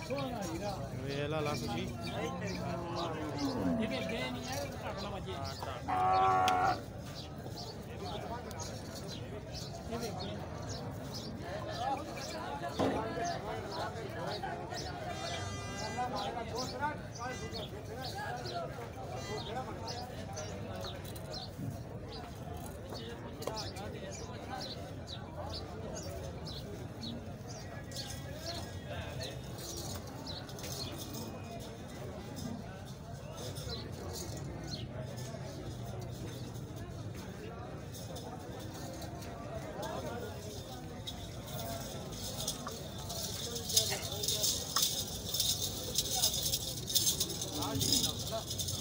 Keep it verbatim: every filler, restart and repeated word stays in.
वेला ला खुशी ये गए नहीं है रखना मजे ये देखिए Hadi.